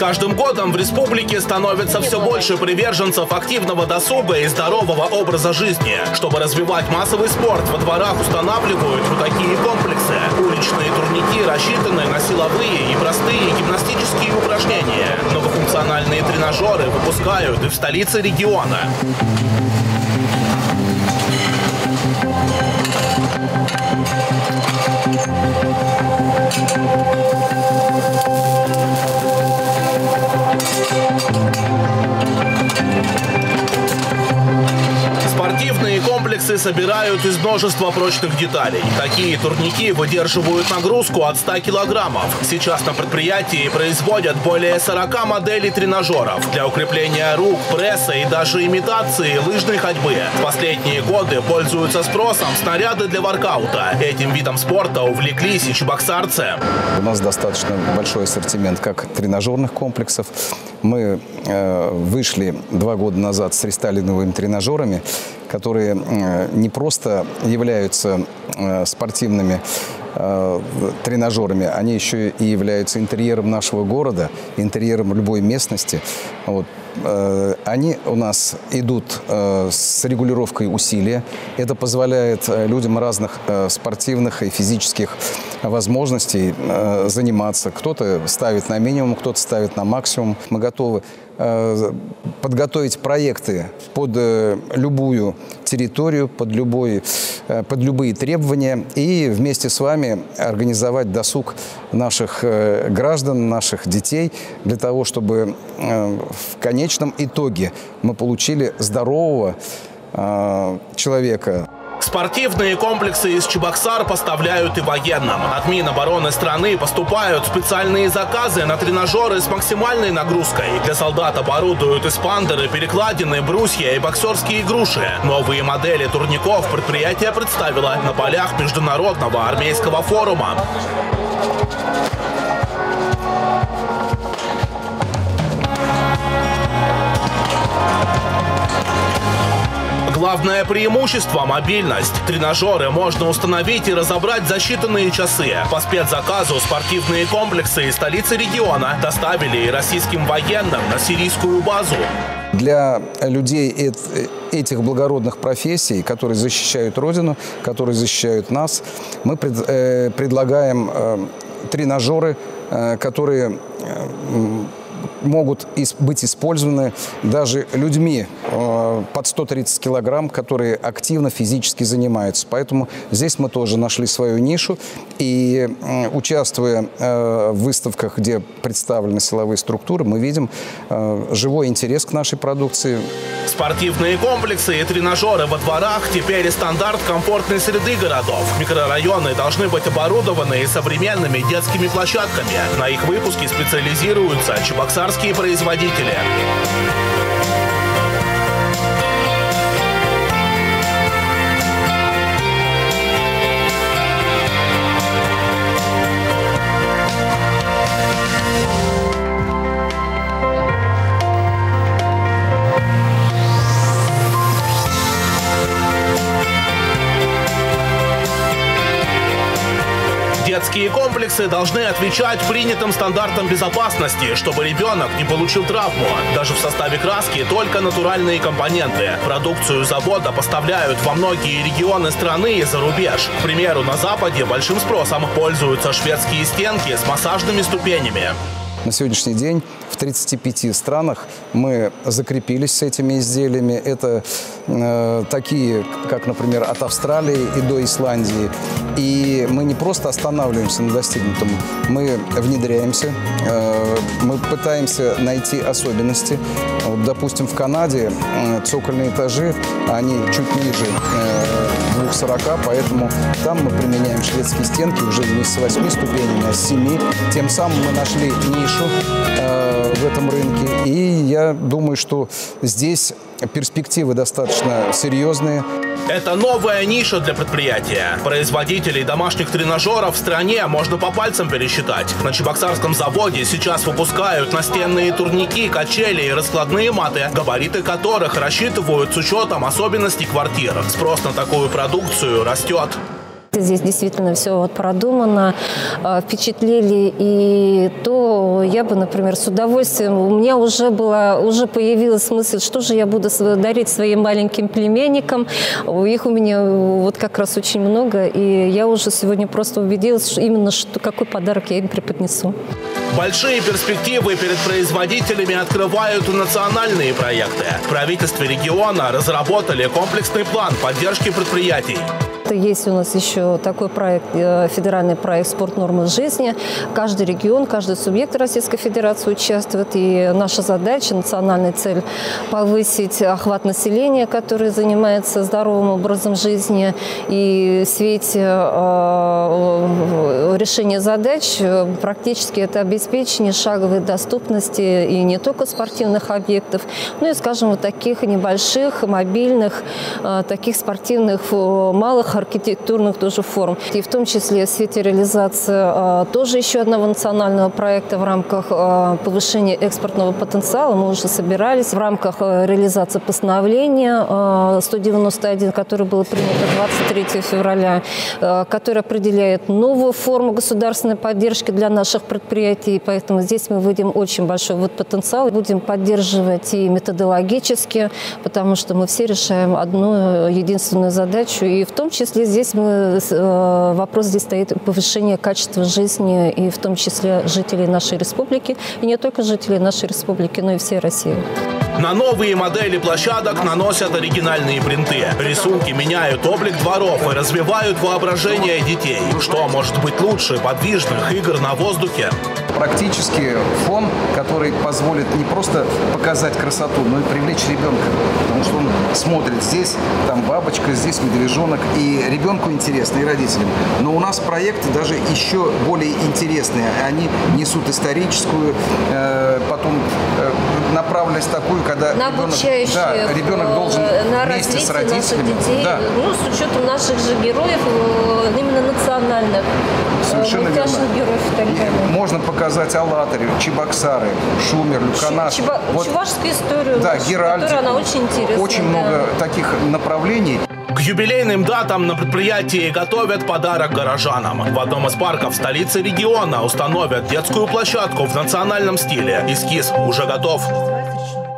каждым годом в республике становится все больше приверженцев активного досуга и здорового образа жизни. Чтобы развивать массовый спорт, во дворах устанавливают вот такие комплексы. Уличные турники рассчитаны на силовые и простые гимнастические упражнения. Многофункциональные тренажеры выпускают и в столице региона. Спортивные комплексы собирают из множества прочных деталей. Такие турники выдерживают нагрузку от 100 килограммов. Сейчас на предприятии производят более 40 моделей тренажеров для укрепления рук, пресса и даже имитации лыжной ходьбы. В последние годы пользуются спросом снаряды для воркаута. Этим видом спорта увлеклись и чебоксарцы. У нас достаточно большой ассортимент как тренажерных комплексов. Мы вышли 2 года назад с рестайлинговыми тренажерами, которые не просто являются спортивными тренажерами, они еще и являются интерьером нашего города, интерьером любой местности. Вот. Они у нас идут с регулировкой усилия. Это позволяет людям разных спортивных и физических возможностей заниматься. Кто-то ставит на минимум, кто-то ставит на максимум. Мы готовы подготовить проекты под любую территорию, под любые требования и вместе с вами организовать досуг наших граждан, наших детей, для того, чтобы в конечном итоге мы получили здорового человека. Спортивные комплексы из Чебоксар поставляют и военным. От Минобороны страны поступают специальные заказы на тренажеры с максимальной нагрузкой. Для солдат оборудуют эспандеры, перекладины, брусья и боксерские груши. Новые модели турников предприятие представило на полях Международного армейского форума. Главное преимущество – мобильность. Тренажеры можно установить и разобрать за считанные часы. По спецзаказу спортивные комплексы из столицы региона доставили и российским военным на сирийскую базу. Для людей этих благородных профессий, которые защищают Родину, которые защищают нас, мы предлагаем тренажеры, которые могут быть использованы даже людьми под 130 килограмм, которые активно физически занимаются. Поэтому здесь мы тоже нашли свою нишу. И участвуя в выставках, где представлены силовые структуры, мы видим живой интерес к нашей продукции. Спортивные комплексы и тренажеры во дворах теперь и стандарт комфортной среды городов. Микрорайоны должны быть оборудованы современными детскими площадками. На их выпуске специализируются чебоксарские производители. Детские комплексы должны отвечать принятым стандартам безопасности, чтобы ребенок не получил травму. Даже в составе краски только натуральные компоненты. Продукцию завода поставляют во многие регионы страны и за рубеж. К примеру, на Западе большим спросом пользуются шведские стенки с массажными ступенями. На сегодняшний день в 35 странах мы закрепились с этими изделиями. Это такие, как, например, от Австралии и до Исландии. И мы не просто останавливаемся на достигнутом, мы внедряемся, мы пытаемся найти особенности. Вот, допустим, в Канаде цокольные этажи, они чуть ниже 240, поэтому там мы применяем шведские стенки уже не с 8 ступенями, а с 7. Тем самым мы нашли нишу в этом рынке. И я думаю, что здесь перспективы достаточно серьезные. Это новая ниша для предприятия. Производителей домашних тренажеров в стране можно по пальцам пересчитать. На чебоксарском заводе сейчас выпускают настенные турники, качели и раскладные маты, габариты которых рассчитывают с учетом особенностей квартир. Спрос на такую продукцию растет. Здесь действительно все вот продумано, впечатлили, и то я бы, например, с удовольствием, у меня уже появилась мысль, что же я буду дарить своим маленьким племянникам. Их у меня вот как раз очень много, и я уже сегодня просто убедилась, что именно какой подарок я им преподнесу. Большие перспективы перед производителями открывают национальные проекты. В правительстве региона разработали комплексный план поддержки предприятий. Есть у нас еще такой проект, федеральный проект «Спорт. Нормы жизни». Каждый регион, каждый субъект Российской Федерации участвует. И наша задача, национальная цель – повысить охват населения, которое занимается здоровым образом жизни. И в свете решения задач практически это обеспечение шаговой доступности и не только спортивных объектов, но и, скажем, вот таких небольших, мобильных, таких спортивных, малых архитектурных тоже форм. И в том числе в свете реализации тоже еще одного национального проекта в рамках повышения экспортного потенциала. Мы уже собирались в рамках реализации постановления 191, которое было принято 23 февраля, которое определяет новую форму государственной поддержки для наших предприятий. Поэтому здесь мы видим очень большой потенциал. Будем поддерживать и методологически, потому что мы все решаем одну единственную задачу. И в том числе здесь вопрос здесь стоит повышение качества жизни, и в том числе жителей нашей республики, и не только жителей нашей республики, но и всей России. На новые модели площадок наносят оригинальные принты. Рисунки меняют облик дворов и развивают воображение детей. Что может быть лучше подвижных игр на воздухе? Практически фон, который позволит не просто показать красоту, но и привлечь ребенка. Потому что он смотрит здесь, там бабочка, здесь медвежонок. И ребенку интересно, и родителям. Но у нас проекты даже еще более интересные. Они несут историческую, потом направленность такую, когда ребенок должен вместе с родителями. Детей, да. Ну, с учетом наших же героев, именно национальных. Совершенно верно. Героев можно показать Алатырю, Чебоксары, Шумерлю, Канаш. Чувашскую историю, да, Геральдику. Она очень интересная. Очень много таких направлений. К юбилейным датам на предприятии готовят подарок горожанам. В одном из парков столицы региона установят детскую площадку в национальном стиле. Эскиз уже готов.